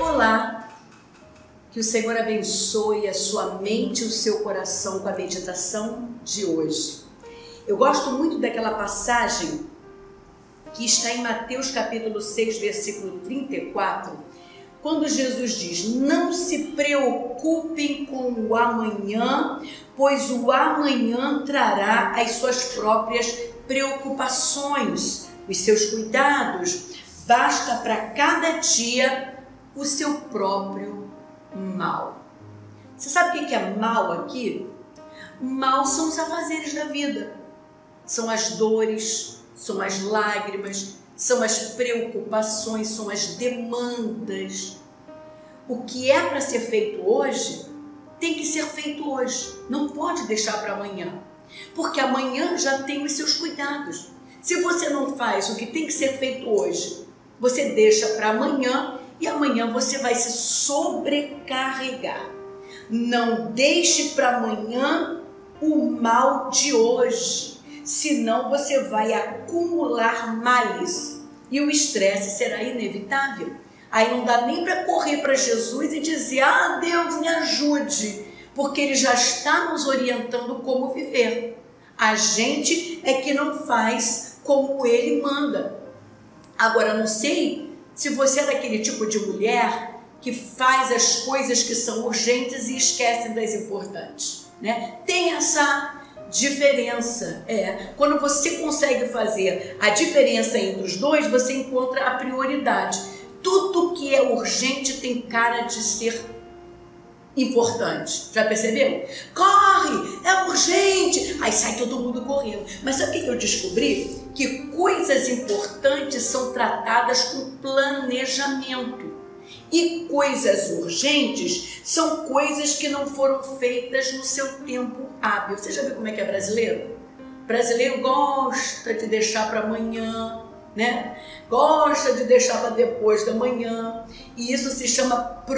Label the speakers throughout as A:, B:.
A: Olá, que o Senhor abençoe a sua mente e o seu coração com a meditação de hoje. Eu gosto muito daquela passagem que está em Mateus capítulo 6, versículo 34, quando Jesus diz: não se preocupem com o amanhã, pois o amanhã trará as suas próprias preocupações, os seus cuidados. Basta para cada dia o seu próprio mal. Você sabe o que é mal aqui? Mal são os afazeres da vida, são as dores, são as lágrimas, são as preocupações, são as demandas. O que é para ser feito hoje, tem que ser feito hoje, não pode deixar para amanhã, porque amanhã já tem os seus cuidados. Se você não faz o que tem que ser feito hoje, você deixa para amanhã e amanhã você vai se sobrecarregar. Não deixe para amanhã o mal de hoje, senão você vai acumular males e o estresse será inevitável. Aí não dá nem para correr para Jesus e dizer: ah, Deus, me ajude, porque Ele já está nos orientando como viver. A gente é que não faz como Ele manda. Agora, não sei se você é daquele tipo de mulher que faz as coisas que são urgentes e esquece das importantes, né? Tem essa diferença. Quando você consegue fazer a diferença entre os dois, você encontra a prioridade. Tudo que é urgente tem cara de ser importante. Já percebeu? Corre, é urgente. Aí sai todo mundo correndo. Mas sabe o que eu descobri? Que coisas importantes são tratadas com planejamento. E coisas urgentes são coisas que não foram feitas no seu tempo hábil. Você já viu como é que é brasileiro? Brasileiro gosta de deixar para amanhã, né? Gosta de deixar para depois da manhã, e isso se chama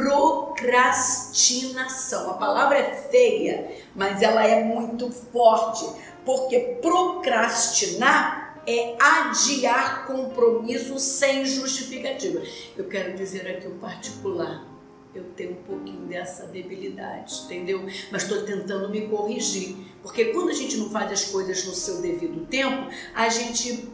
A: procrastinação. A palavra é feia, mas ela é muito forte, porque procrastinar é adiar compromisso sem justificativa. Eu quero dizer aqui o particular, eu tenho um pouquinho dessa debilidade, entendeu? Mas estou tentando me corrigir, porque quando a gente não faz as coisas no seu devido tempo, a gente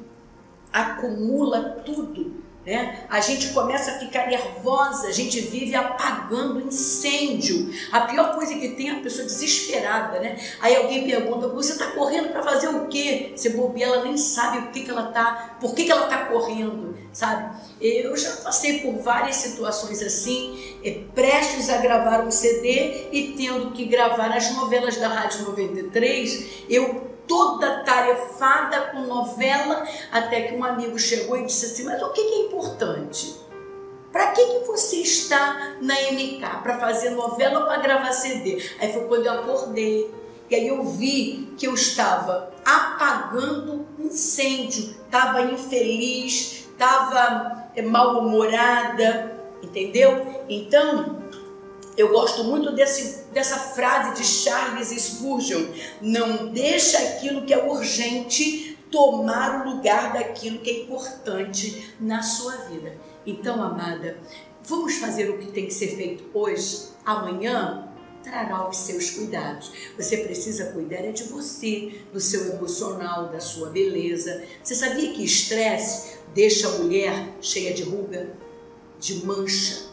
A: acumula tudo, né? A gente começa a ficar nervosa, a gente vive apagando incêndio. A pior coisa que tem é a pessoa desesperada, né? Aí alguém pergunta: você está correndo para fazer o quê? Se bobear, ela nem sabe por que ela está correndo, sabe? Eu já passei por várias situações assim, prestes a gravar um CD e tendo que gravar as novelas da Rádio 93, eu toda tarefada com novela, até que um amigo chegou e disse assim: mas o que é importante? Para que você está na MK? Para fazer novela ou para gravar CD? Aí foi quando eu acordei, e aí eu vi que eu estava apagando incêndio, estava infeliz, estava mal-humorada, entendeu? Então, eu gosto muito dessa frase de Charles Spurgeon: não deixa aquilo que é urgente tomar o lugar daquilo que é importante na sua vida. Então, amada, vamos fazer o que tem que ser feito hoje. Amanhã trará os seus cuidados. Você precisa cuidar de você, do seu emocional, da sua beleza. Você sabia que estresse deixa a mulher cheia de ruga, de mancha,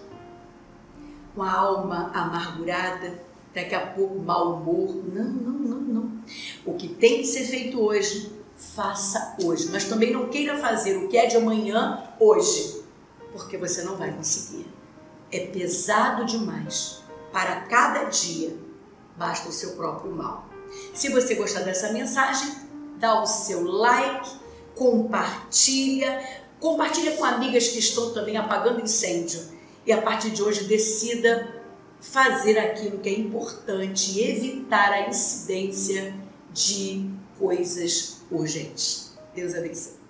A: com a alma amargurada, daqui a pouco mau humor? Não. O que tem que ser feito hoje, faça hoje. Mas também não queira fazer o que é de amanhã hoje, porque você não vai conseguir. É pesado demais. Para cada dia, basta o seu próprio mal. Se você gostar dessa mensagem, dá o seu like, compartilha com amigas que estão também apagando incêndio. E a partir de hoje decida fazer aquilo que é importante e evitar a incidência de coisas urgentes. Deus abençoe.